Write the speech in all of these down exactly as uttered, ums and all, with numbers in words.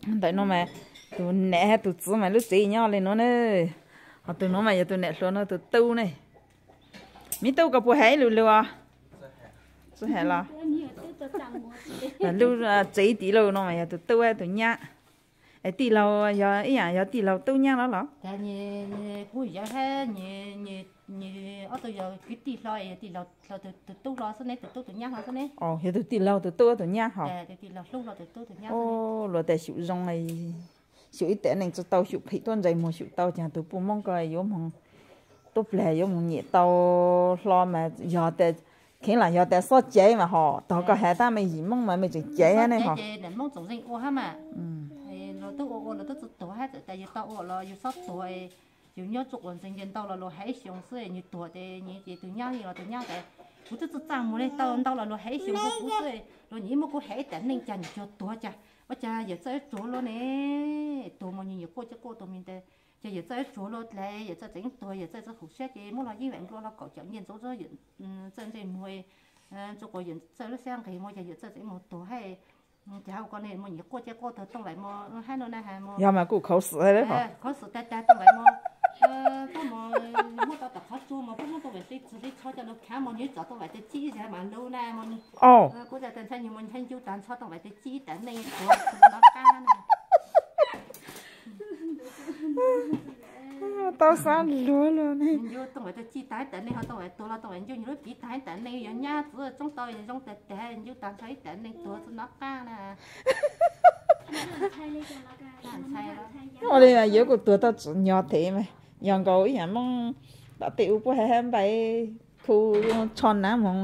tại nó mà tụi nè tụi chú mà lúc gì nhau lên nó nữa họ tụi nó mà giờ tụi nè luôn nó tụi tu này mi tu có bùa hay luôn luôn à số hay là là lúc chỉ tí lâu nó mà giờ tụi tu hay tụi nhá ấy tí lâu giờ ý à giờ tí lâu tu nhá đó lắm cái như cuối giờ hết như như như ở tôi giờ cái tí lâu tí lâu lâu tụi tụi tu lo số này tụi tu tụi nhá hả số này ồ giờ tụi tí lâu tụi tu tụi nhá hả tí lâu lúc lâu tụi tu tụi nhá ô rồi tại chịu rong này chịu ít tiền này cho tao chịu phí tuần dày một chịu tao chẳng tụi bố mong coi giống mong tốt lẻ giống mong nhẹ tao lo mà giờ tại khi là giờ tại sao chế mà họ tao có hai ta mày gì mong mà mày chỉ chế này họ chế để mong tổng sinh ô ha mà rồi tôi ô là tôi tổ hết tại vì tao ô là yêu sắp tuổi yêu nhớ chụp còn sinh viên tao là lo hay sống sữa như tuổi thì như chị tụi nhau thì là tụi nhau cái bố tôi tôi trang một đây tao tao là lo hay sống bố sữa rồi nhỉ mà cô hay tận nên chẳng cho tuổi cha bây giờ giờ tới chỗ lo nè tụi mình nhiều cô cho cô tụi mình đây giờ giờ tới chỗ lo lại giờ tới tính tuổi giờ tới tới học xét thì muốn là như vậy lo là cậu chẳng nhìn số số giờ chân trên mùi cho cô giờ tới nó sang cái mùi giờ giờ tới một tuổi hay cháu con này mình nhiều cô cho cô thôi tông lại mò hai nó này hai mò giờ mà cụ khẩu sữa đấy hả khẩu sữa ta ta tông lại mò có mò mua tao tập hết chua mà cũng muốn tông lại cái cái cho cho nó khá mò nhớ cho tông lại cái chi ra mà lâu nay mò ồ cô giờ tên thanh nhiều mình thanh chú tàn cho tông lại cái chi tàn này nó cá này tao sáng lúa luôn này vô tông lại cái chi tái tàn này họ tông lại tôi là tông lại vô nhiều chỉ tái tàn này giờ nhá giữa trong tôi trong tệ tệ vô tàn thấy tàn này tôi nó cá nè ở đây là giữa của tôi tao chỉ nhỏ thế mà nhỏ cầu ý hả mong đã tiểu của hai em bay khu tròn ná mong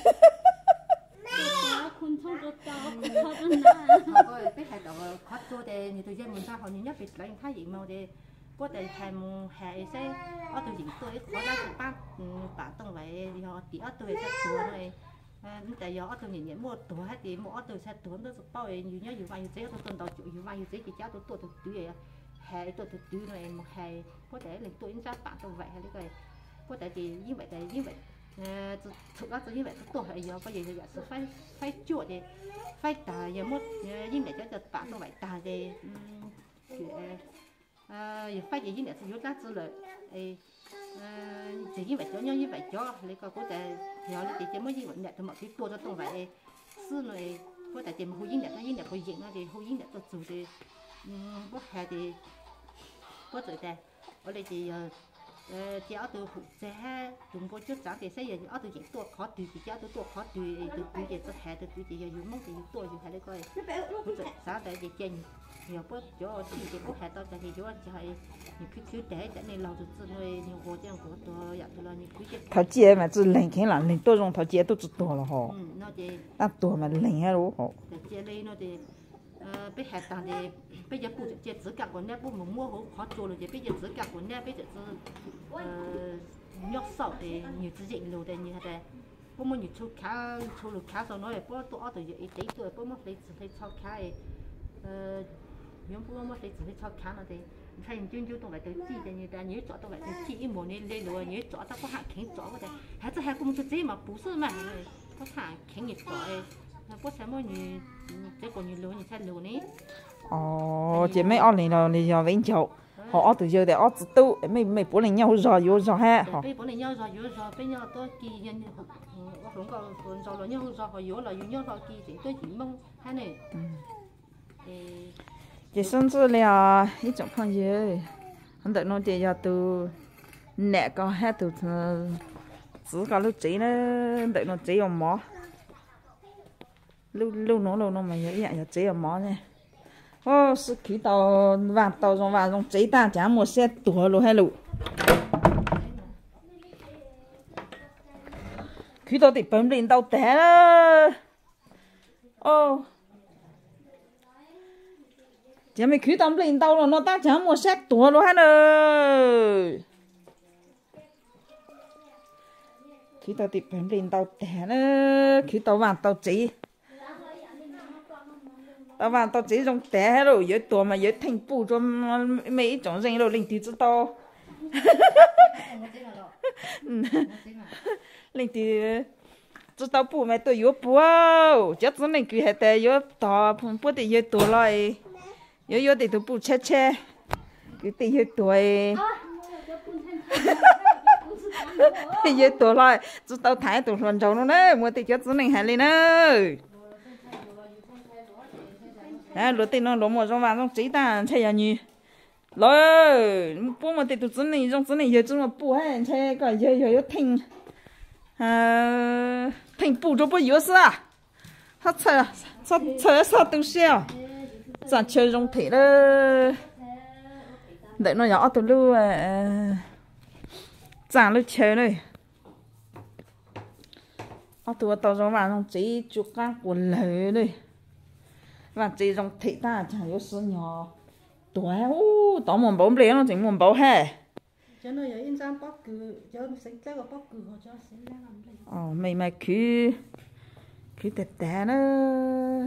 cái hệ đồ khó做的，你對人們家學人一別嚟睇業務的，嗰啲係冇係些，我對人對可能係班嗯辦東位，然後第二對係做嚟，誒咁第二我對人人冇做係點，我對係做都是包嘅，要一要話要這個動作做，要話要這個家都多到對嘅，係多到對嚟冇係，嗰啲嚟對人家辦東位係呢個，嗰啲係因為係因為。呃，就除了就因为多还有个也也是phải phải做的，phải大也么呃，因为这个把到伟大的，嗯，呃，也phải因为是有价值了，诶，呃，就因为这样因为这那个嗰啲，然後你哋這麼因為日就冇啲多咗東位，是嘞，嗰啲就冇因為佢因為佢贏啊，哋好因為都做的，嗯，嗰係的，嗰做的，我哋就。ờ chỉ ở từ phụ xe chúng tôi trước sáng thì xây dựng ở từ những tuổi khó tùy thì cháu từ tuổi khó tùy từ tùy thì tôi hè từ tùy thì giờ mong thì tuổi thì hay đấy coi cũng được sáng tại vì trên nhiều bữa chỗ thì thì bữa hè tao tại vì chỗ chỉ hay nhiều cái thứ để để này lâu từ từ này nhiều hồ trang của tôi giờ tôi là nhiều cái thảo chia mà chỉ lệnh cái là lệnh tôi dùng thảo chia tôi chỉ tuổi là họ nó thì ta tuổi mà lệnh hay đâu họ chia đây nó thì bây giờ tao thì bây giờ phụ chỉ chỉ cả con nè bố muốn mua hổ khó chôn rồi thì bây giờ chỉ cả con nè bây giờ nhóc sầu thì nhiều thứ gì luôn đây như thế này bố muốn nhiều chú cá chú lục cá sau nói bố tôi ở từ giờ ít tí rồi bố muốn lấy lấy cho cá ấy nhóm bố muốn lấy lấy cho cá nó thì thay những chuyên chú tôi lại tới chi thì như ta nhớ chọn tôi lại tới chi một nên lên rồi nhớ chọn ta có hạng kén chọn cái này hay là hay cũng chút gì mà bố sư mà có hạng kén nhiệt chọn bố sẽ mua nhiều cái còn nhiều lúa nhiều thay lúa này ồ chị mấy ông này là này giờ vẫn chậu họ từ giờ để ở tự tu mấy mấy bố này nhau rồi rồi rồi ha họ bố này nhau rồi rồi rồi bây giờ tôi kỳ nhân không có còn rồi là nhau rồi họ yếu là yếu nhau rồi kỳ thì tôi chỉ mong hai này chị sinh ra là ít chọn phong gì hắn đợi nó chị giờ từ nè có hai từ chỉ có lúc chỉ nó đợi nó chỉ ông mỏ lúc lúc nó lúc nó mà giờ giờ chỉ ông mỏ này ô sự khí tàu vàng tàu trong vàng trong giấy ta chả một xe tuổi luôn hay lụ khí tàu thì bấm lên tàu té ô chả mấy khí tàu lên tàu rồi nó ta chả một xe tuổi luôn hay nè khí tàu thì bấm lên tàu té nữa khí tàu vàng tàu giấy tao vào tao chỉ trong té rồi dưới tuổi mà dưới thành phủ cho mấy种人rồi linh tí知道linh tí知道不mà tôi yếu bùa chắc chắn linh cứ hay té yếu tao bùa thì yếu tuổi rồi yếu yếu thì tụi bù che che cái tí yếu tuổi yếu tuổi lại chú tao thái tụi lần trâu nó đấy mua tí cho chú này hay lên nữa à lúc tiền nó lúc mà trong vàng trong chỉ ta chơi gì nhỉ rồi bố mà tụi chú này trong chú này giờ chú mà bù hay chơi cái giờ giờ giờ thình à thình bù cho bù yếu à他chơi sao chơi sao đâu sao咋chơi trong thể đó để nó nhỏ từ lưu à咋lưu chơi đây ở từ tàu trong vàng trong chỉ chụp các quần lưỡi đây và chỉ trong thể ta chẳng có số nhỏ tuổi ô tao muốn bảo lấy nó chỉ muốn bảo hè cho nó in trang bóc cứ cho sinh cái cái bóc cứ họ cho sinh ra làm gì ờ mày mày cứ cứ tẹt tẹt nữa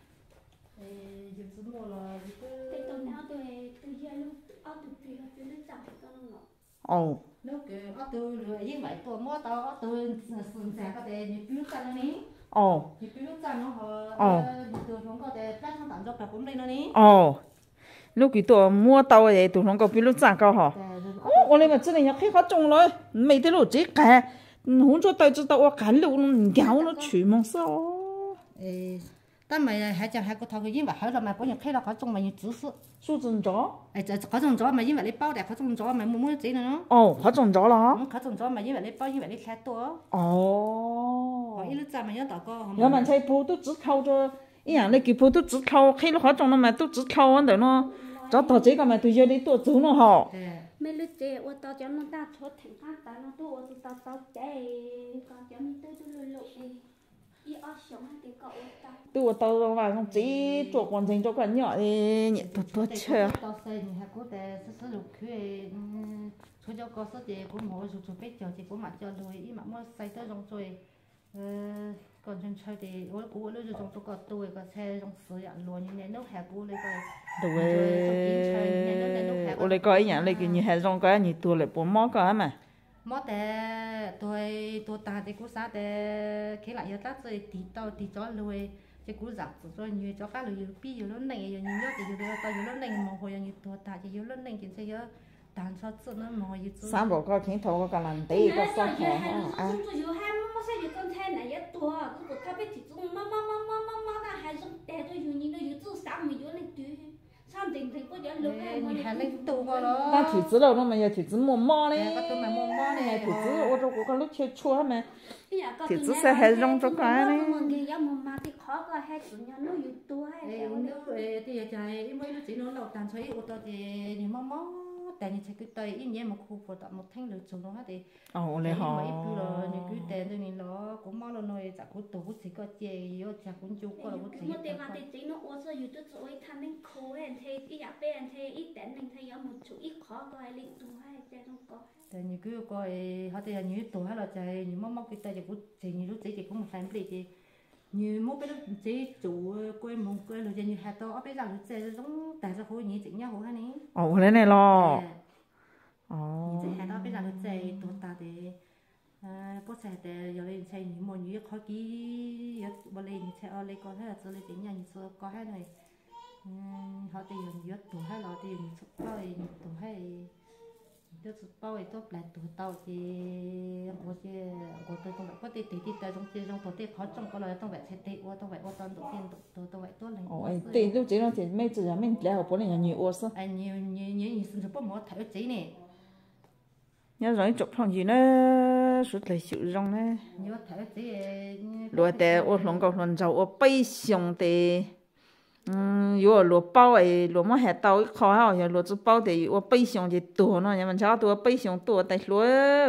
ồ nó cứ ở từ như vậy tôi mua tao ở từ sườn xe có thể như piu chân nó ní ồ như piu chân nó họ từ không có thể plát thằng tạm cho cũng đây nó ní ồ lúc cái tụi mua tàu vậy tụi nó có biết lúc trả cao hả ô ô này mà cái này khi họ trồng rồi mấy cái lúc chỉ cả không cho tao cho tao cả lúc nó kéo nó chửi mong sao 但咪係就係個頭嘅煙話喺度咪嗰日開落嗰種咪要指示， 輸中咗。 誒就嗰種咗咪因為你包定嗰種咗咪冇冇錢咯。 哦，嗰種咗啦。 咁嗰種咗咪因為你包因為你吃多。 哦。 我一路賺咪一大個。 有問題鋪都只靠咗，一樣你叫鋪都只靠，開落嗰種咪都只靠嗰度咯。咗到這個咪對住你多走咯嗬。 mấy lúc chơi ô tô cho nó ta cho thành phát ta nó tu ô tô tao chơi còn cho mình tới tôi lụi lụi đi ở sống thì cậu ta tu tao vào không chỉ chuột còn dành cho con nhỏ thì nhẹ tốt tốt chơi tao xây thì hay có thể sử dụng cái cho cho có số tiền của mỗi dụng dụng biết chờ thì của mặt cho lùi ý mà mua xây tới trong rồi còn trong chơi thì ôi cũ lúc dùng cho con tôi có xe trong sử dụng luôn như này nước hẹp cũ lấy coi đúng rồi ôi lấy coi nhỉ lấy cái như hẹp trong cái như tôi lấy bốn món cái mà mót để tôi tôi ta thì cũng sao để khi lại giờ ta rồi thì tao thì cho lùi thì cũng giặt rồi như cho các lùi pi nhiều lớn này nhiều nhớ thì nhiều tao nhiều lớn này mà hồi như tôi ta thì nhiều lớn này chính sẽ nhớ tàn sao cho nó mà nhiều sáng bỏ coi khiến thầu có làm tí có sao hả à nhiều hai mà sao nhiều con trai này nhất tua cứ có biết thì chúng mà mà mà mà mà mà ta hay dùng để tôi nhiều như nó nhiều chút sáng mình nhiều lên tùy sáng tình thì có giờ lúc này mình hay lên tu qua đó ta thử chứ đâu nó mà giờ thử chứ mua mò đấy có tôi mà mua mò này thử chứ ô tô của con lúc chơi chua mà thử chứ sẽ hay trong trong cái này cái giờ mà thì khó có hay chủ nhà nó nhiều tua hay nếu thì chạy mấy lúc chỉ nó đầu tàn xoáy ô tô thì nhiều mò mòแต่นี่ใช้คือตัวอีเนี่ยมันคู่ปวดหมดทั้งเลยจงลงฮะเดี๋ยวเลยหอไม่พูดเลยนี่คือแต่ตัวนี้ล้อกูมองเราหน่อยจากกูตัวกูสิก็เจียวจากกูจุกก็เรากูสิ một tiền mà tiền chính nó ô sơอยู่ตัวตัวท่านนึงโค้เห็นเทอีอยากเป็นเทอีแต่นึงเทยามุดจุอีขอก็ให้ลิงตัวให้ใจน้องก็แต่นี่คือก็เขาแต่นี่ตัวให้เราใจนี่มองมองคือแต่จากกูใจนี่รู้ใจจากกูมันแฟนปลีจีnhư mỗi cái lúc chế chủ quên mong quên rồi như hạt to ở bên rằng chế giống tại sao khối nhỉ chỉnh nhau hả ní ồ cái này lo ồ chế hạt to bên rằng chế tụt ta để bớt chế để giờ lên chế những món như khó kỹ bớt lên chế ở lên có thể là chế lên chỉnh nhau như xưa có hết này họ thì dùng nhất tụt hết rồi thì dùng sụp bao thì tụt hết tôi sụp bao thì tốt lại tụt tàu thì có chứ có tôi không phải có tiền tiền tiền trong tiền trong tổ tiền khó trong có lời trong vậy tiền tiền trong vậy ô tô tổ tiền tổ tổ vậy tốt lên ồ tiền lúc chỉ nó tiền mấy chỉ là mình lấy học bốn này nhiều ô sao anh nhiều nhiều nhiều nhiều sinh hoạt một thấy chỉ nè nhớ rồi chụp thằng gì nữa suốt lại chịu rong nữa nhiều thấy chỉ rồi để ô lòng cầu lòng giàu ô bay xong thì有罗包诶，罗么还到考好像罗子包的，我背上就多呢，人们家多背上多得罗，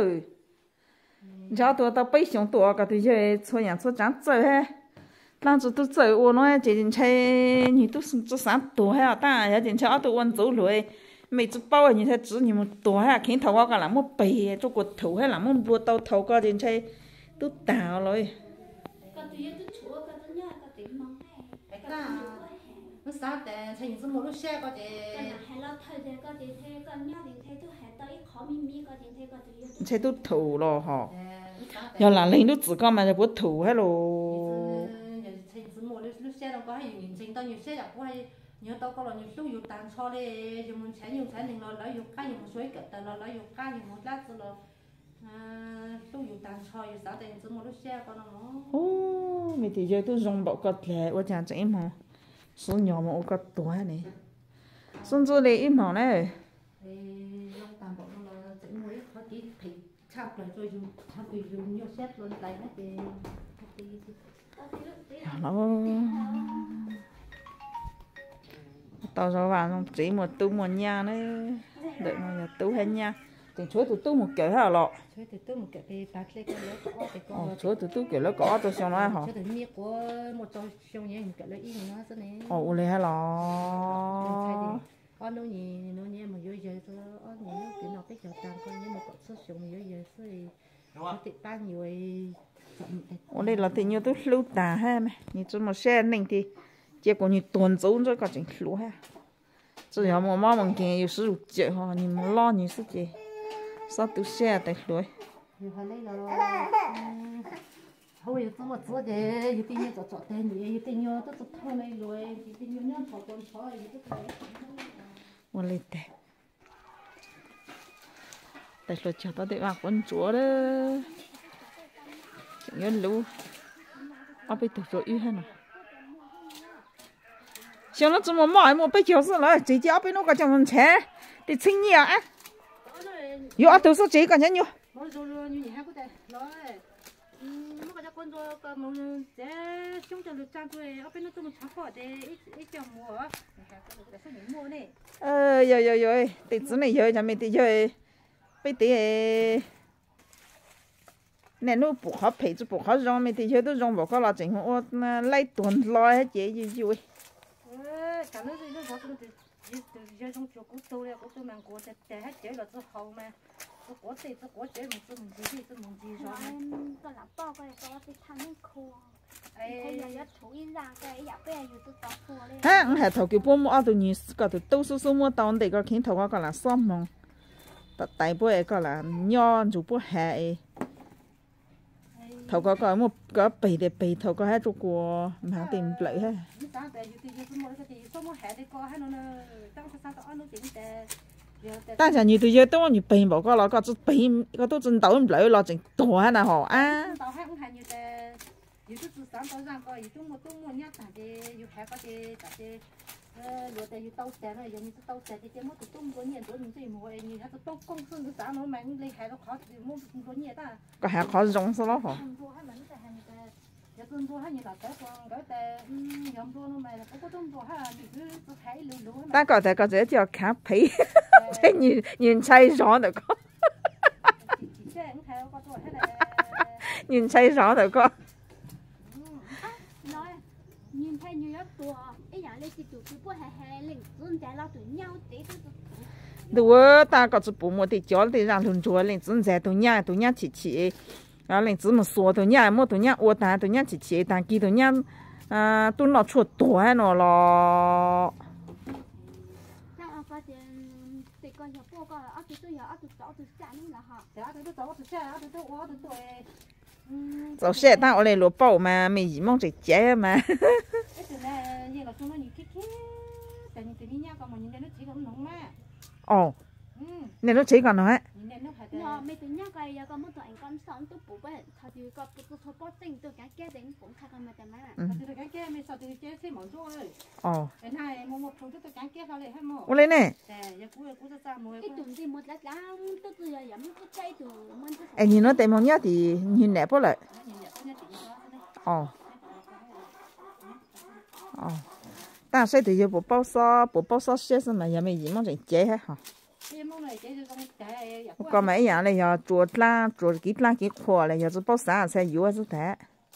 家多到背上多，个对些错样错长走嘿，当时都走我呢，这件车你都是做啥多嘿啊？当然有件车都往走路，每次包诶，你才知你们多嘿，看头我个那么背，做个头嘿，那么罗到头个件车都倒了。 nó sao để thành những một lúc xe có thể hay là thời thế có thể thế con nhau thì thế tôi hay tới khó mi mi có thể thế có thể thế tôi thủ rồi hả giờ là lên lúc chỉ có mà bữa thủ hết rồi thành những một lúc xe nó có hay những thành tao nhiều xe là có hay nhớ tao có là nhiềuตู้nhiều tàn cho đi dùng mình sẽ dùng sẽ nên là lấy dùng cái dùng suối cật là lấy dùng cái dùng một lát rồi làตู้อยู่ตามชอยอยู่สาวแต่ยังจะมรู้เชี่ยก็น้อง ô mày thì giờ tôi dùng bộ cật lẹ tôi chẳng chạy mà số nhỏ mà ô cật tuổi này xuân du lấy im mỏ này thì long tạm bộ nó là chạy mới có tí thì chạp lại rồi dùng chạp thì dùng nhiều xét luôn tay nó thì nó tao cho vào chỉ một tu một nhà nữa đợi nó tu hết nha thì chuối tụi tu một kiểu hả lọ chuối tụi tu một kiểu thì ta sẽ cái lỡ có thì có chuối tụi tu kiểu lỡ có tôi xem nó hả chuối tụi miếng của một trò xong nhé kiểu lỡ ít nó thế này ồ lấy hả lọ con nó nhỉ nó nhé mà vô giờ tôi nó nhỉ nó kiểu nó cái chợ tàng con nhé mà có số xong vô giờ thì nó thì ba nhiều ồ đây là thì nhiều tôi lưu tà ha mày như chúng một xe mình thì chỉ có như tuần dấu rồi có chuyện lưu ha chỉ là một món bằng kia, có sử dụng chợ họ, nhưng mà lo như thế gì, sao tôi xe tại lối. Nhiều hồi lấy là, hồi tôi mà做的，有的人做做的呢，有的人都做偷来来，有的人人炒干炒，有的做。 我来带，带落叫到地方滚桌了，仲有路，我被丢咗鱼喺度。像那这么忙，我被叫死了，这家被那个叫人车，得请你啊！有啊，都是这个人有。 我做了你还不得来，嗯，我个只工作个冇这兄弟六站住，我边那这么长好的，一一叫我，你还不得是你摸呢？ 呃，有有有，得只能有，就没得有，被得。nè nó buộc họ phải buộc họ rong mấy thì chơi tôi rong buộc họ là chính họ lấy tuần lo hết dễ gì gì. Cả nó gì nó có cái gì từ giờ trong chỗ cũ tôi là cũ tôi mang của để hết chế là tôi hậu mà tôi có tiền tôi có chế mình tôi mình gì gì tôi mình gì rồi. Tôi làm bao cái đó thì thằng nó khô. Thấy giờ giờ thủ in ra cái giờ bây giờ tôi tao khô lên. Ha, ông hệ thầu kiểu bố mua tụi nhỉ, cái tụi đâu số số mua tao để cái khiến thầu cái là xóm mong, tại tại bố cái là nho chủ bố hệ. Thầu có có một cái bể để bể thầu có hết chỗ của mà tìm lợi ha. Ta chẳng như tôi giờ tôi như bể bảo có là có chút bể có tôi chân tàu lợi là chỉnh tổ hay là họ á. Rồi tại tàu xe này giống như tàu xe thì mất tụi tôi nhiều tuổi mình chỉ mua như thế tụi công xương cái giá nó mang lấy hai nó khó thì mua có nhiều ta có hai khó rong sao đó hả giờ tôi mua hai nhiều là cái con cái tè giống tôi nó mày là có tôi mua hai thì tôi thấy lù lù ta có thể có thể cho cá phí thế nhìn nhìn say rõ được con nhìn say rõ được con nhìn thấy như đó tua ấy giờ lấy chỉ tụi tôi bố hè hè lên dân chạy lao tụi nhau tí tụi đúng ta có chút bố mua thì cho thì让同桌lên dân chạy tụi nhà tụi nhà chỉ chỉ然后lên怎么说tụi nhà mua tụi nhà ô ta tụi nhà chỉ chỉ ta kia tụi nhà à tụi nó chuột tuổi nó lo sao có tiền thì con nhà bố con là ở tụi tôi ở tụi cháu tụi cha nữa là họ dạ tụi cháu tụi cha tụi tôi tụi tôi 早些当我来萝卜嘛，没一毛这接嘛。哦，你都这个呢？ Nó mấy tụi nhá cái giờ có một tụi anh con sống tụi bố bé, thôi thì có tụi tụi bố tinh tụi cái kia đến cũng thay con mà chả mấy là. Tụi cái kia mấy sao tụi kia xem món rồi. Ồ. Cái này mua một thùng tụi cái kia sao lại hết mỏ. Ô lên nè. Giờ cú cú ra mua. Cái tụi thì một lát lắm, tụi tụi giờ giảm cái chay tụi mình. Em nhìn nó tem món nhá thì nhìn đẹp quá lại. Ồ. Ồ. Ta sẽ thì giờ bộ bao sa, bộ bao sa sẽ mà giờ mấy gì món gì chế hết hả? Có mấy nhà này giờ chuột la chuột kít la kít khoa này giờ chỉ bao sáng sẽ yếu chứ thế.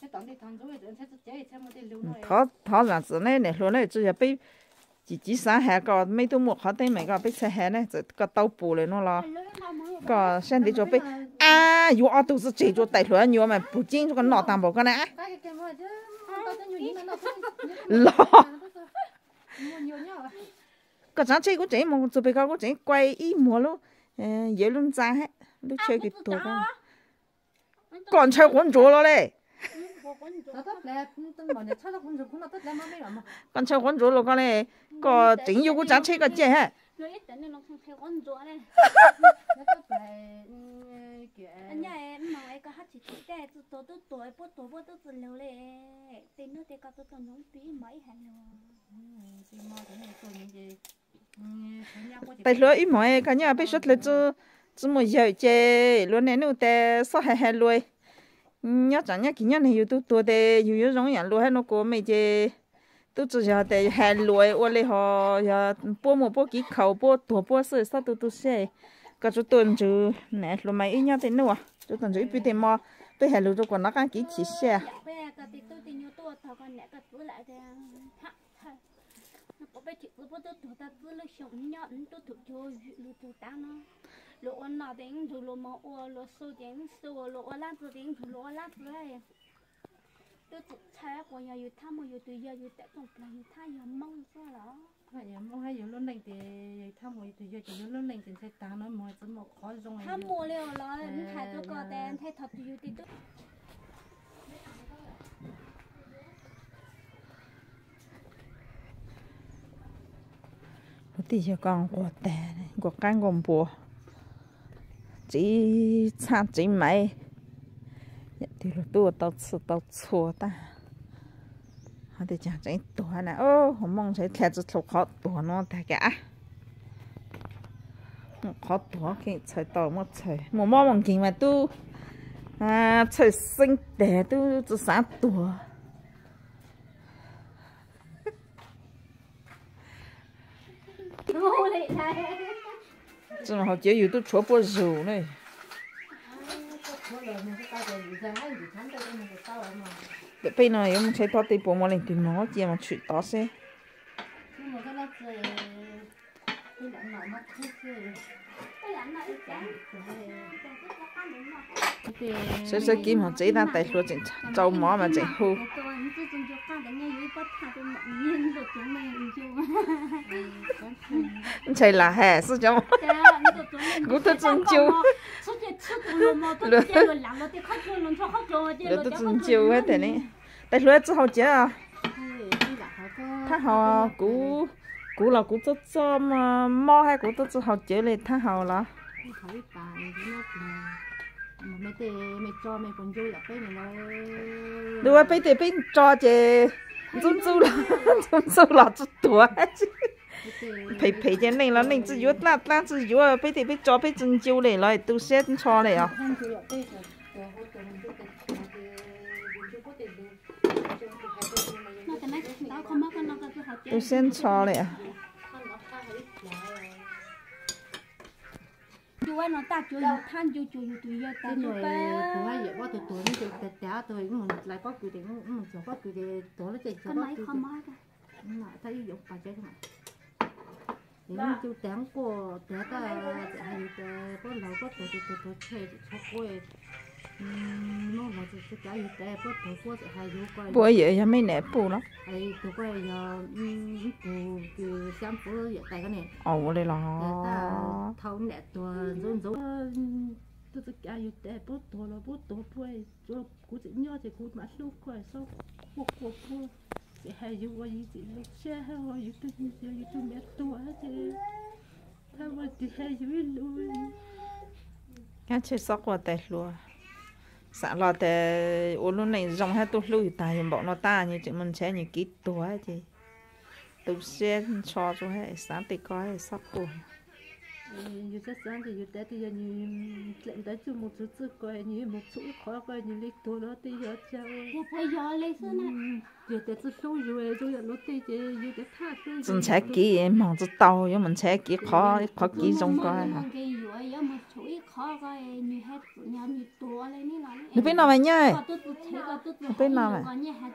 Thọ thọ là chỗ này này luôn này chỉ là bị chỉ chỉ sáng hè có mấy thứ một họ tên mấy cái bị xe hè này có tàu bù này nó lo có xem đi cho bị à yếu ở đâu chỉ cho đại luôn nhiều mà bù chính cho con nọ tạm bảo cái này lo cái sáng chơi cũng chơi mà chụp cái cũng chơi quay ý mua luôn dễ luôn ra hết lúc chơi cái tổ con còn chơi quấn chúa lo đấy nó tất là tôi bảo này chắc là con cũng nó tất là mà mấy mà con cháu con rùa rồi con này có chính yêu của cháu chơi có chơi ha rồi ít đến nó không theo con rùa này nó tất là kiểu anh nhà em mà ấy có hát chỉ để từ tuổi từ tuổi bố tuổi bố từ từ lâu lệ tên nó tên có từ tuổi nhóm tí mấy hả tại lúa ít mọi cái nhà bây xuất là chứ chứ một giờ chơi lúa này nó để sao hay hay lúa nhớ chẳng nhớ kỹ nhớ này yêu tu tu để yêu yêu giống nhà lúa hay nó có mấy chơi tu chỉ là để hay lúa ở đây họ ya bố một bố kỹ khẩu bố tuổi bố sợi sao tu tu xe cái chỗ tuần chứ nè lúa mấy ít nhớ thế nữa chỗ tuần chứ ít bị mà bây hay lúa cho còn nó cái kỹ chỉ xe bây giờ cái tôi thì nhiều tôi thằng con nè cái cứ lại thì có bé chị cứ bắt đầu ta cứ lấy sống nhọ tôi thực cho lúa tôi ta nó lúa nào đến từ lúa màu ô lúa sâu đến sâu lúa lá từ đến từ lúa lá rồi tôi thực thay của nhà yêu tham mà yêu từ giờ yêu tại công ty yêu thay yêu mong sao đó hay mong hay yêu luôn này thì tham mồi từ giờ chỉ luôn này thì sẽ ta nói mồi chỉ một khó dùng tham mồi liền rồi thay tôi có tiền thay thật yêu thì tôi thì giờ còn của tè của cán gồm bùa chỉ chăn chỉ mấy thì là tôi tao chua tao chua ta họ thì chẳng chỉ tuổi này ô họ mong sẽ theo cho khó tuổi nó ta cả khó tuổi cái chơi tao mất chơi một món bằng kính mà tu à chơi sinh để tu tu sáng tuổi chứ mà họ chỉ yêu tôi chúa bố rượu này để bây giờ em thấy tao đi bộ mà lên từ nó chỉ mà chuyện đó xe sẽ sẽ kiếm họ chỉ đang tại lúa chỉnh trâu mỏ mà chỉnh hú chạy là hè sao cháu cũng thật chân chiêu lúa lúa thật chân chiêu hết thế này tại lúa chỉ hậu chế à thà họ cú cú là cú rất cho mà mò hay cú rất cho hậu chế này thà họ là mấy tê mấy cho mấy con dâu là cái này nó đứa bây giờ bây cho chị zum zum là zum zum là chút tuổi phải phải cái này là mình chỉ yếu là là chỉ yếu bây giờ bây cho bây chân chiêu này lại tu xét cho này à tu xét cho này à chú ấy nó ta chú yêu than chú chú yêu tùy yêu ta chú bé chú ấy vậy quá tụi tụi nó tụi tụi tụi tụi mình lại có quy định mình chỉ có quy định tụi nó chỉ cái máy không máy cả mà thấy dụng phải chơi không những chú tém của té ta hay có lâu có tụi tụi tụi tụi chơi cho cô nó là chỉ cái gì té có tụi cô sẽ hay vô coi bữa vậy giờ mấy nè bù lắm hay tụi cô giờ bù từ sáng phố vậy tại cái này ồ đây là thâu nè tụi rốn rốn tôi tôi cái gì té bút tụi là bút tụi quay cho cô chỉ nhớ thì cô mà lúc quay sau cô cô cô hay vô coi gì thì xe hay vô tôi tôi tôi mẹ tôi thì thay vào thì hay vô luôn cái chơi sóc qua tè luôn xã lo tè ô lúc này dòng hai tôi lui tài hiện bọn nó ta như chị mình sẽ như kỹ tuổi chị tôi sẽ cho cho hệ sáng thì coi sóc của như chắc chắn thì như thế thì như lệnh tới chung một chút chút coi như một chút khó coi như lịch tôi đó thì giờ cháu bây giờ lấy xưa này giờ tới chút số rồi rồi nó thì giờ tới thắt rồi chúng sẽ kỹ em mong cho tàu nhưng mình sẽ kỹ khó khó kỹ trong coi hả nó biết nào vậy nhá biết nào vậy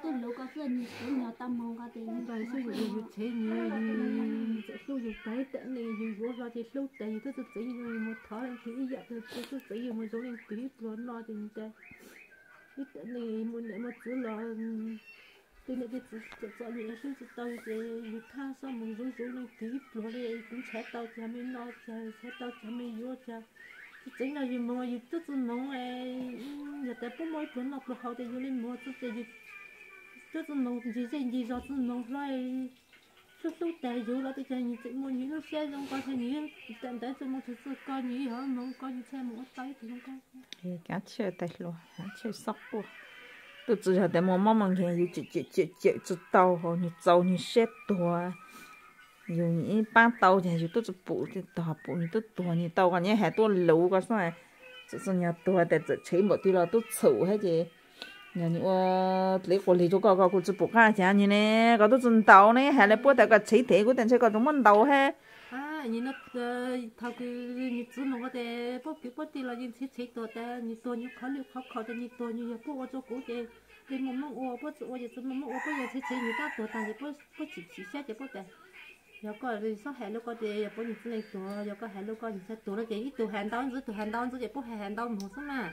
rồi số rồi như thế như số rồi tới tận này như vô ra thì số tây tôi tôi chỉ một thỏi thì giờ tôi tôi chỉ một số những clip rồi nói thì thế cái tận này muốn để một chữ là tôi này thì chỉ cho những số chỉ tao thì tha xong một số số những clip rồi cũng sẽ tao cho mình nói sẽ tao cho mình vô cho chính là gì mà gì tức là mong ấy giờ tại bố mỗi tuần học được học thì yêu lên mua tức là gì tức là mong gì gì gì do tức mong lại chút chút tài dù là tôi chơi như chị mua những cái xe trong coi thì những tận tới tôi mua thực sự coi như hả mong coi như xe một tay thì không có cái chơi tay luôn chơi sóc của tôi chỉ là để mua mắm cái như chị chị chị chị chị tàu hoặc như tàu như xe tua nhiều những ban tàu thì tôi chỉ phụ thì tàu phụ như tôi tua như tàu cái như hai tua lẩu cái sao này chỉ là nhà tua để chỉ chế một tí là tôi xấu hết chứ nhà như lấy qua lấy cho cái cái cái bộ cái chả như này cái tôi chân tàu này hay là bữa tại cái chế thế của tên chế cái trong món tàu hết à như nó thao cái như chú nó có thể bố cái bố tí là như chế chế tua thế như tua như khó như khó khó thì như tua như bố cho cố thì thì mà mong ô bố chú giờ chú mà mong ô bố giờ chế chế như ta tua ta thì bố bố chỉ chỉ xét thì bố thế giờ có thì sao hẹn lúc có thì giờ bố nhìn thấy tua giờ có hẹn lúc có thì sẽ tua nó cái ít tua hẹn đón giữa tua hẹn đón giữa giờ bố hẹn đón một số mà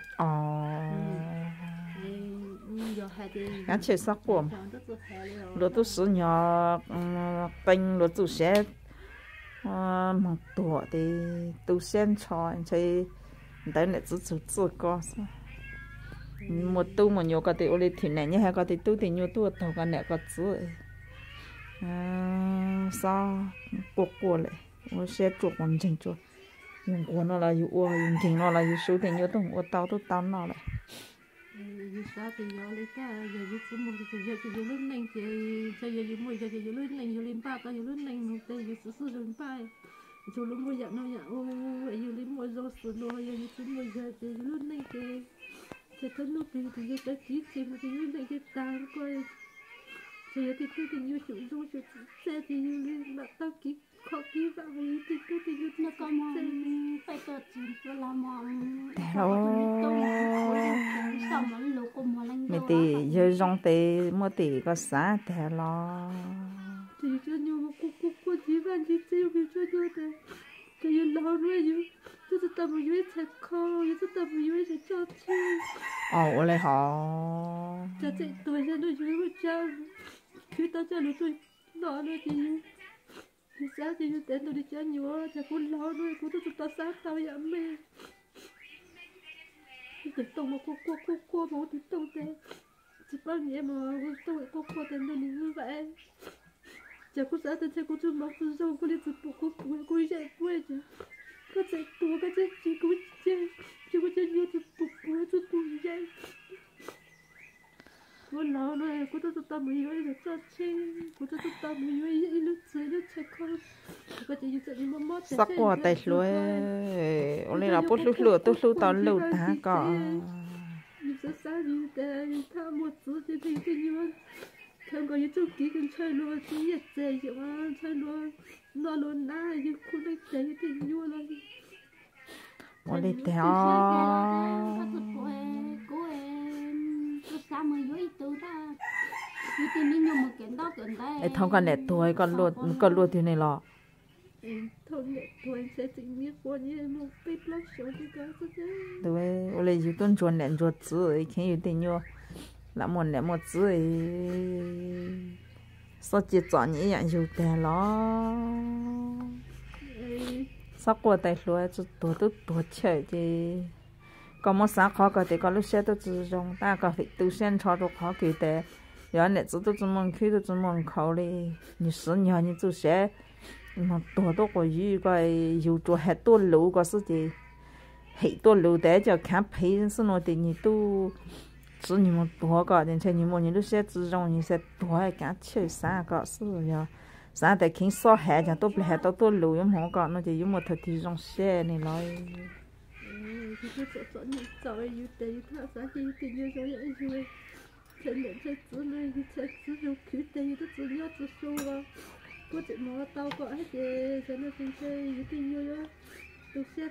cái chơi sắc của rồi tôi sử nhỏ tinh rồi tôi sẽ một tuổi thì tôi xem cho anh chơi đấy là tự tự tự có một tu một nhiều cái thì ô thì này như hai cái thì tu thì nhiều tu tàu cái này cái chữ sao cuộc cuộc lại ô sẽ chuột hoàn chỉnh chuột dùng của nó là dùng ô dùng chỉnh nó là dùng số thì nhiều tung ô tàu tôi tàu nó lại như sao thì giờ lấy ta giờ như số một thì giờ thì giờ lớn lên thì giờ giờ như mười giờ thì giờ lớn lên giờ lên ba ta giờ lớn lên một tay giờ số số lớn ba số lớn mười giờ nó giờ ô giờ lên mười giờ số lo giờ như số mười giờ thì giờ lớn lên thì giờ tới lúc thì thì giờ tới kí thì mà thì lớn lên cái ta coi giờ thì tôi thì như chủ số chủ xe thì như lên là tao kí khó kí vào thì thì tôi thì như nó có mà phải tổ chức tôi làm mà mẹ thì giờ rong thì mua thì có sáng thế lo thì cho nhau một cuộc cuộc cuộc chỉ van chỉ tiêu thì cho nhau thế cái gì lo nuôi chứ tôi sẽ tập một chút thật khó tôi tập một chút cho chi ồ lại họ cho chị tôi sẽ nuôi chú một cháu khi tao cho nuôi tôi lo nuôi thì thì sao thì đến tôi đi chơi nhiều thì cũng lo nuôi cũng tôi tao sát tao vậy mẹ thì tao một cuộc cuộc cuộc cuộc một thì tao thế chỉ bao nhiêu mà tao cuộc cuộc thế nên như vậy giờ cũng sao thì cũng chưa mặc dù sao cũng đi chụp cuộc cuộc cũng chạy quay chứ có chạy tua có chạy chỉ cũng chạy chỉ có chạy nhiều chụp cuộc cuộc chụp cuộc chạy tôi lo nuôi cũng tôi tao mới yêu được cho chi cũng tôi tao mới yêu lúc chơi lúc chơi con có chạy chạy đi mà mất sắc qua tay lúa ông này là bút lúa lúa tôi lúa tao lúa ta có như sao sao như thế tham một số thì thì thì như không có những chỗ kỹ cần chơi luôn chỉ nhiệt chơi chứ mà chơi luôn nó luôn na như khu này chơi thì như là ông này theo ai thông con này tuổi con luôn con luôn thì này lọ thông này tuổi sẽ chính biết qua như một bếp lót số thì có sao thế 对我来就顿转两桌子看有点牛那么那么子sao chỉ chọn những dạng nhiều tiền lo sắp qua tay lúa cho tổ tổ tổ chơi thì có một sáng khó có thể có lúc xe tôi chỉ dùng ta có phải tu sen cho tôi khó kiểu thế giờ này tôi tôi chỉ muốn khi tôi chỉ muốn khâu đi như sữa nhỏ như tôi sẽ mà tổ tổ có gì cái nhiều chỗ hết tổ lúa có sự gì hết tổ lúa để cho khám phê xin nói thì như tôi chỉ như một tổ cái đến chơi như một như lúc xe chỉ dùng như xe tổ cái cả chơi sáng có sự giờ sáng tại khi so hết cho tôi hết tổ tổ lúa nhưng không có nó chỉ dùng một thời thì dùng xe này nói thì tôi sẽ chọn những cháu ấy như thế thà sáng thì thì như cháu ấy như thế nên thế cứ này thì thế cứ dùng cứ thế thì cứ nhớ cứ số vào có chuyện mà tao có hết thì thế nên thì thế như thế như đó tôi sẽ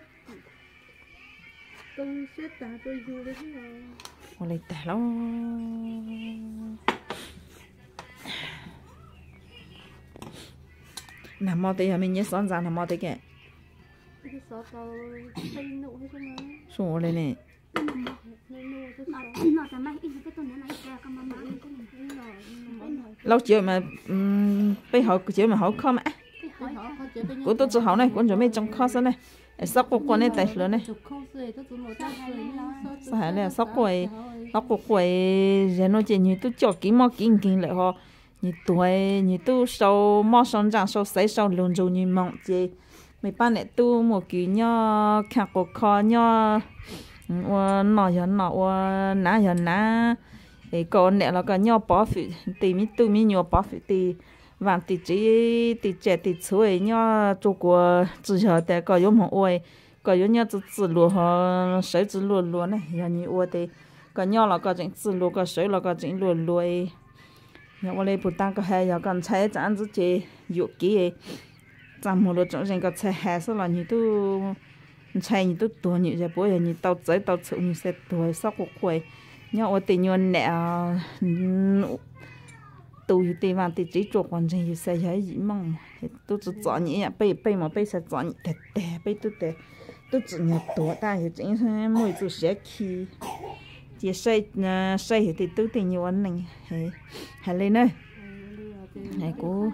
tôi sẽ trả tôi dù đấy là ô lấy tẻ lắm nằm mò thì mình nhớ son ra nằm mò thì kệ số lên nè lâu chiều mà bây họ chiều mà họ không á của tôi chỗ họ này cũng chuẩn bị trong kho này sắp của con này tại lớn này sao hả là sóc quầy sóc cuộc quầy giờ nó chỉ như tôi cho kỹ mò kỹ kỹ lại họ như tuổi như tôi sau mò xong rằng sau xây sau luôn rồi như mong chị mấy bạn này tôi một kỹ nhá khác cuộc khó nhá nọ giờ nọ nã giờ nã thì còn này là cái nhá bỏ phụ thì mi tôi mi nhá bỏ phụ thì và thì chỉ thì trẻ thì chuối nhá cho của chỉ giờ để có dùng một ôi có dùng nhá chỉ chỉ lúa họ sấy chỉ lúa lúa này giờ như ôi thì có nhá là có chỉ chỉ lúa có sấy là có chỉ lúa lúa nhà ở đây bút tăng có hay giờ còn trái chẳng chỉ chỉ dụ kỹ chẳng một lúa trong trên có trái hay số là như tôi trái như tôi tuổi như giờ bữa giờ như tàu giấy tàu chịu như xe tuổi sau cuộc quay nhá ở tình nhân nè tôi thì mà thì chỉ chụp hoàn thành sẽ thấy gì mong tôi chỉ chọn nhỉ bây bây mà bây sẽ chọn tệ tệ bây tôi tệ tôi chỉ nhớ tuổi ta thì chính là mỗi thứ sẽ khi chỉ xây xây thì tôi thì nhiều anh này hay hay lên đây này cô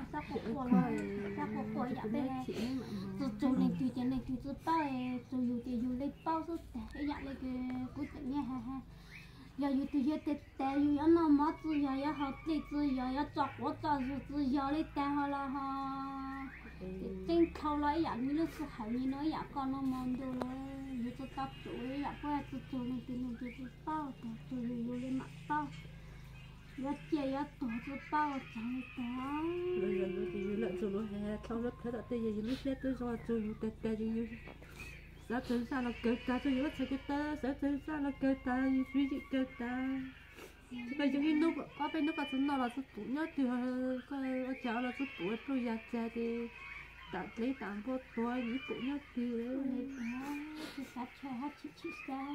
tôi lên tôi trên lên tôi tôi bao tôiอยู่ที่อยู่เลยbao sốแต่อยากเลยกูจะเนี่ยฮะฮะgiờอยู่ที่อยู่แต่แต่อยู่ยันน้ำมันตัวใหญ่ยังหาตีตัวใหญ่ยังจับหัวจับตัวใหญ่เลยแต่ฮะละฮะจริงเขาเลยอยากมีลูกสาวนี่เนาะอยากก่อนน้ำมันดูเลยอยู่จะตัดตัวอยากว่าจะตัวนึงตัวนึงตัวเป้าแต่ตัวอยู่เลยหมักเป้าอยากเจียอยากตัวตัวเป้าจังเลยแต่ rồi rồi thì lợn rồi nó hè không nó thấy là tây giờ lúc xe tôi rồi rồi tê tê như sao tới sao nó kêu ta tôi nhớ sao kêu ta sao tới sao nó kêu ta như suy nghĩ kêu ta bây giờ cái lúc có bên lúc có chúng nó là số tuổi nhớ từ có cháu là số tuổi tôi già già thì tạm lấy tạm vô tuổi những tuổi nhớ từ đấy thì sát chơi hát chị chị sao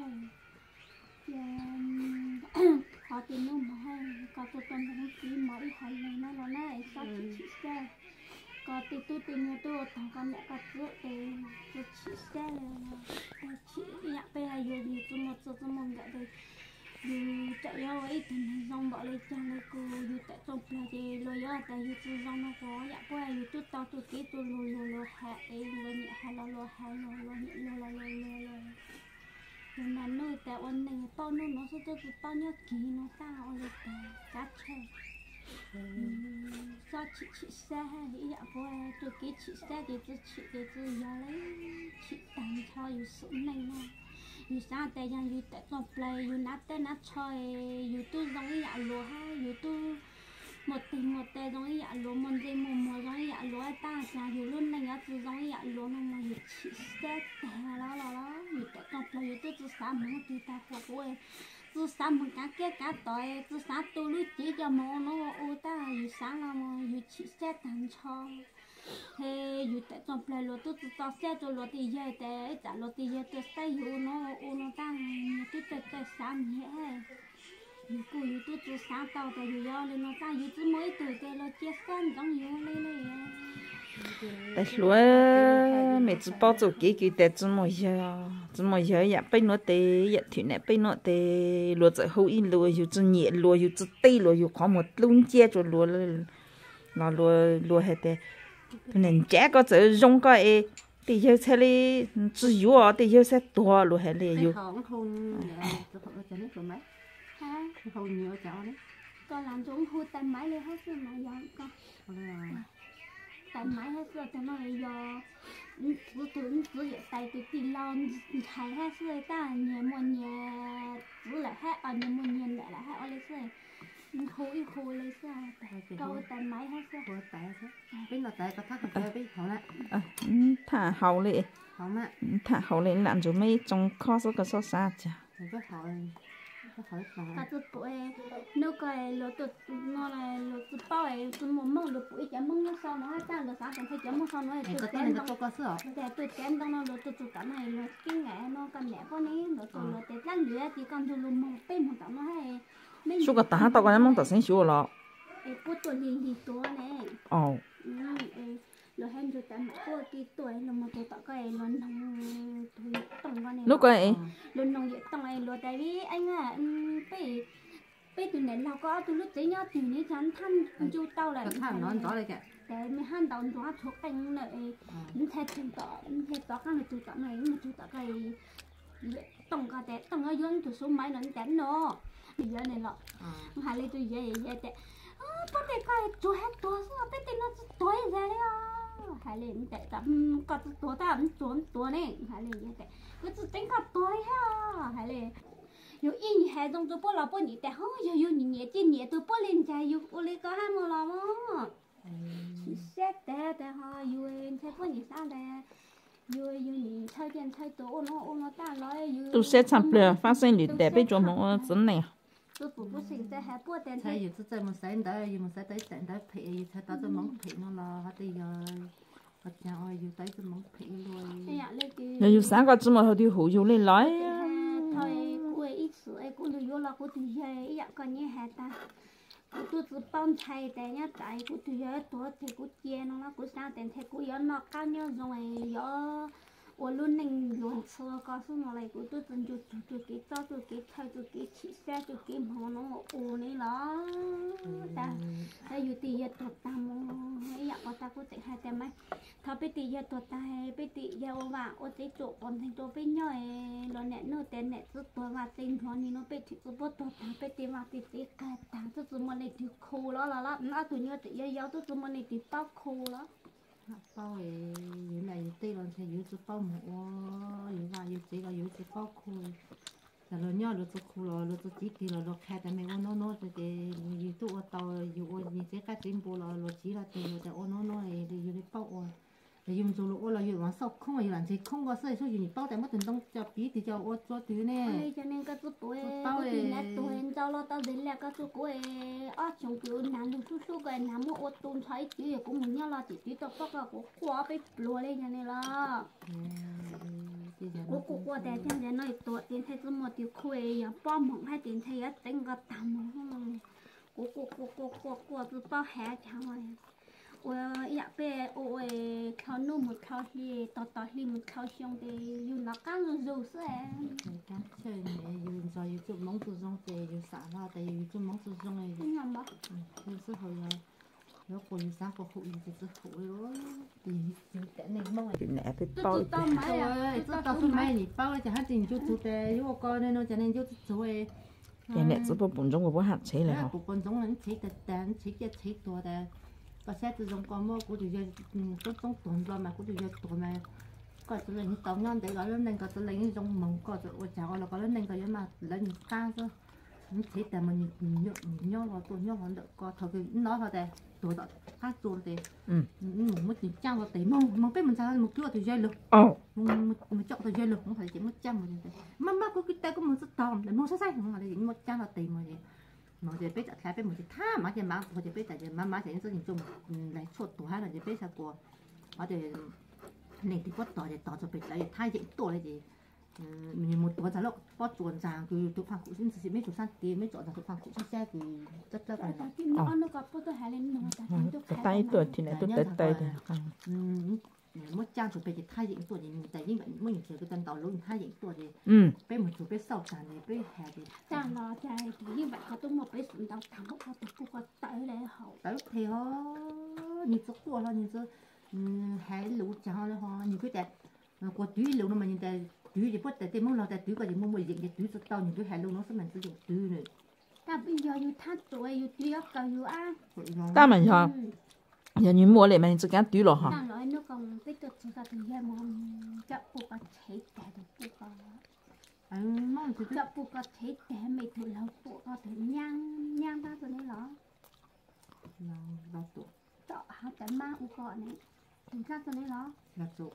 họ tìm nó mà hay có tôi tâm không chỉ mỗi hay nó là này sát chị chị sao có thì tôi tìm nhà tôi thằng con mẹ có rượu thì tôi chị sẽ là chị nhạc bây giờ gì tôi một số tôi mong vậy thì dù chạy nhau ấy thì mình dòng bỏ lên trang này cô dù tại trong là thì lôi ra tại dù tôi dòng nó có dạ qua dù tôi tao tôi kỹ tôi lôi lôi lôi hạ ấy lôi nhẹ hạ lôi lôi hạ lôi lôi nhẹ lôi lôi lôi lôi lôi nhưng mà nơi tại ôn này bao nơi nó sẽ tôi bao nhiêu kỹ nó tao lên tại cá chơi do chị chị xe hay dạ qua tôi kỹ chị xe thì tôi chị thì tôi giờ lấy chị tặng cho dù sự này nè dù sao tại rằng dù tại trong play dù nát tên nát chơi dù tôi giống như dạ lúa hay dù tôi một tình một tê giống như dạ lúa một dây một mùa giống như dạ lúa ta là dù luôn này á tôi giống như dạ lúa nó mà dù chị xe tè đó đó đó dù tại trong play dù tôi tôi sáng muốn tôi ta phục vụ tôi sáng một cá kia cá tỏi tôi sáng tôi lúc chỉ cho mò nó ô ta dù sáng là mà dù chị xe tặng cho thế dù tại trong play lúa tôi tôi tao xe tôi lúa thì giờ tại trả lúa thì giờ tôi xây dù nó ô nó ta tôi tôi tôi sáng nhẹ dù cô dù tôi tôi sáng tao tại dù do lên nó ta dù tôi mới từ cái nó chia sân giống như lên lên tại lúa mẹ chỉ bao giờ kỹ kỹ tại chỉ một giờ chỉ một giờ ya bên nó tê ya thuyền này bên nó tê lúa chỉ hậu in lúa dù chỉ nhẹ lúa dù chỉ tây lúa dù có một lung chia cho lúa là lúa lúa hết tê nên trẻ có chỉ dùng cái thì giờ sẽ đi chỉ yếu thì giờ sẽ to lúa hết đi yếu không không cho họ cho nó mấy ha không nhiều cháu đấy con làm giống hôi tay máy lên hết rồi mà giờ con tay máy hết rồi tay máy giờ tôi tôi tôi giờ tay tôi tin lon thay hết rồi ta nhà một nhà tôi lại hết ở nhà một nhà lại lại hết ở đây rồi hôi hôi lấy sao câu tay máy hết rồi hôi tay hết bên là tay có thắt cà phê bên hậu lại thả hậu lại hậu mà thả hậu lại làm cho mấy trong kho số cái số xa chả cái hậu à tôi bụi nếu cái lúa tôi nó là lúa tôi bao ấy tôi muốn mong lúa bụi chém mong nó sau nó ta lúa sáng còn phải chém mong sau nó tôi chém đông để tôi chém đông nó lúa tôi chụp cả này lúa kinh ngẹ nó cầm nhẹ con ấy lúa tôi lúa tết lăn lúa thì cầm tôi luôn mong bên một tấm nó hay số cái tả tao cái mong tao sinh số là ấy bút tôi lì lì to này ồ lúa hen rồi tại mấy cô kia tuổi là một tuổi tao cái lúa nông tuổi tông con này lúc cái lúa nông vậy tông này lúa tại vì anh à bây bây từ này là có từ lúc tới nhá từ này chán thăm chú tao lại thằng nó to đây kìa để mới han đầu nó thuộc anh này những thay chân tỏ những thay tỏ cái này chú tao này mà chú tao cái tổng cái tết tổng cái dân tụi số máy nó tết nó bây giờ này lọ hai lấy tụi dễ dễ tết có thể cái chuột hết chuột sao tết tết nó tối ra đấy à hai lấy tết tạm có chuột tạm chuột chuột này hai lấy dễ tết cái chuột tính có tối ha hai lấy yêu in hai đồng tụi bố là bố nhị tết không yêu yêu nhị nhị tiền nhị tụi bố lên trái yêu ô lấy có hai mò làm á xét tết tết ha yêu em thấy bố nhị sao đây tôi sẽ chăm bữa phát sinh lịch để bây giờ nó dẫn này thay dù tôi một sáng đó dù một sáng tới sáng đó phải thay tao tôi mong phải nó là hết bây giờ hết nhà ơi dù tới tôi mong phải luôn giờ dù sáng có chỉ mà họ đi hủ dù lên nói thôi quê ít sữa cũng được vô là cũng tùy về ý còn như hạt ta tôi chỉ bông thay để nhá tại cũng tùy về tôi thì cũng chia nó nó cũng sao tiền thì cũng có nó cao nhau rồi có我luôn nên luôn xưa có số mà lại của tôi từng chụp chụp chụp cái to chụp cái thay chụp cái chỉ xe chụp cái màu nó ồ này đó ta hay dù tiền giờ tuột ta mà ấy ạ ta cũng chạy hai tem mấy thà bây tiền giờ tuột ta hay bây tiền giờ mà ô chỉ chỗ còn thành chỗ bây nhoi nó nè nó tiền nè chút tuột mà tiền thôi thì nó bây chỉ có bớt tuột ta bây tiền mà tiền tiền cái ta chút chút mà này thì khô đó là lắm nó tụi nhớ tiền giờ giờ chút chút mà này thì bao khô đó bao thì như này tây lần thì như chút bao một như vậy như chỉ là như chút bao khô là nó nhớ được chút khô rồi nó chút chỉ thì là nó khai tại mình nó nó thì như tụ tàu như như cái cái tiền bù là nó chỉ là tiền rồiแต่nó nó thì như cái bao thì dùng dù lỗ là dùng bằng sọc không phải làm gì không có sợi số gì bao tại mất tiền đông cho tí thì cho ô cho tí nè cho nên cái chút tuổi tuổi nè tuổi cho lo tao đến là cái chút tuổi ở trong kiểu nằm trong chút số cái nằm một ô tô thấy chỉ cũng muốn nhớ là chỉ tí tao tao là của quá bị lùa lên cho nên là của của của để cho nên nói tuổi tiền thấy cứ một tiêu khuê ya bom mỏng hay tiền thấy á tính cái tầm không của của của của của của cứ bao hè chẳng rồi ôi dạ bé ôi khao nô một khao hi tọt tọt hi một khao xong thì dùng nó căng rồi dù sẽ căng chơi này dùng rồi dùng chút móng sử dụng thì dùng xả ra thì dùng chút móng sử dụng này không làm bao dùng sức hồi là nó còn sáng có phụ thì sức phụ đó thì dùng cái này mong là nè phải bao tao máy rồi tôi tao tôi máy thì bao thì hát tiền chút chút để yêu con nên nó cho nên chút chút rồi cái này chỉ có bốn種，我不hạn chế lại hả? bốn種人切的蛋，切一切多的，個些這種個麼，嗰條嘢嗯都都斷咗嘛，嗰條嘢斷咪，個就令到啱地個，令個就令種蒙個就我就我落個令個嘢嘛，令加咗，咁切但咪唔喐唔喐落斷喐落個頭佢攞佢哋做得，他做哋，嗯，嗯冇乜嘢爭個地冇冇俾mình sao một條條嘢luôn，哦，冇冇捉條嘢luôn，không phải chỉ mất爭một條，乜乜嗰cái tay của mình rất to，你冇sai sai không mà你mất爭個地冇嘢。mà giờ bây giờ thay bây giờ tha mà giờ mà bây giờ bây giờ mà mà giờ những cái lại chốt tổ hay là giờ bây giờ của ở đây này thì có tổ để tổ cho bây giờ thay những tổ này thì mình một tổ ra lúc có chuẩn rằng cứ tụ phẳng cụ xin xin mấy chủ sản tiền mấy chỗ là tụ phẳng cụ xe thì rất rất là nó nó có tôi hay lên nó tay tuổi thì này tôi tới tay thì mất trang chủ bây giờ thay những tuổi thì tại vì vậy mới những cái tân tàu luôn thay những tuổi thì bây một chủ bây sau sản này bây hè thì trang nó chạy thì như vậy có tôi một bây sản tàu thẳng có tôi cũng có tới đây hậu tới thì ho như số của nó như số hai lũ trang nó ho như cái đẹp của túi lũ nó mà như thế túi thì bắt tại tiền mong là tại túi có gì mong mua gì cái túi số tàu như cái hai lũ nó sẽ mình sử dụng túi này ta bây giờ yêu thắt tuổi yêu túi ốc cầu yêu ăn ta mình hả giờ như mua lại mình chỉ cái túi rồi hả ta nói nó còn tích cực chúng ta từ giờ mà chợ phụ có thấy cả được phụ có anh mong thì chợ phụ có thấy cả mấy thứ lâu phụ có thể nhang nhang ba tụi này đó là là tụ chợ hả cái ma u có này chúng ta tụi này đó là tụ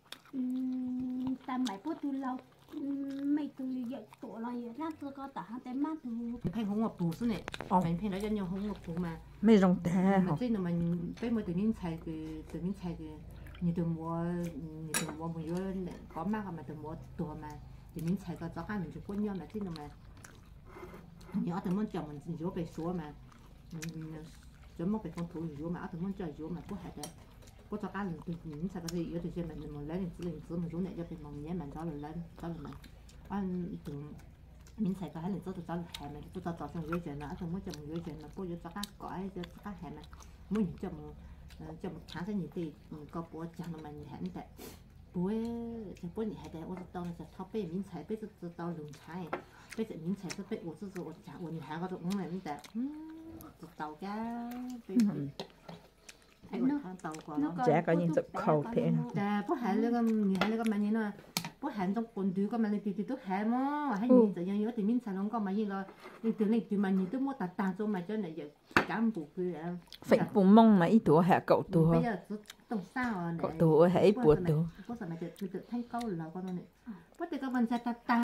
ta mấy bữa tụi lâu mấy tụi vậy tụi là vậy ra tụi có tả cái ma tụi phải không ngọc bù số này mình phải nói cho nhau không ngọc bù mà mấy rong té mà thế là mình bây giờ tự nhiên xài cái tự nhiên xài cái như từ mua như từ mua mình vô có mắc mà từ muaตัวmà tự nhiên xài cái cho hai mình chụp quân nhau mà thế là mà nhớ từ muốn chồng mình vô về số mà chấm một cái con thú vô mà từ muốn chơi vô mà có hạt đấy có cho cái từ những xài cái gì ở từ trên mình mình lấy mình lấy mình xuống này cho cái mỏng nhé mình cho là lấy cho là mình anh từ mình xài cái này cho tôi cho là hạt này tôi cho cho xong dưới trên nó xong mới cho mình dưới trên nó có vô cho các cõi cho các hạt này mới cho mình cho một tháng sẽ như thì có bố chẳng là mình hẹn tại 不会，这不你还得我是到那些淘贝名菜，被子知道龙菜，被子名菜是被我就是我讲我你还个都嗯你得嗯知道噶，被哎我看到过咯。 Chả có nhìn chụp khẩu thế. แต่不还那个你还那个蛮呢，不还种滚丢个蛮你丢丢都还么，还你这样有点名菜龙个蛮你咯，你丢那丢蛮你都莫打打做蛮叫那就干不去啊。 Phải bù mông mà ít tuổi hả cậu tuổi. Bây giờ tổng sao này. Cậu tuổi hãy buồn tuổi. Có sao mà được được thành câu là con này. Có thể các bạn sẽ ta ta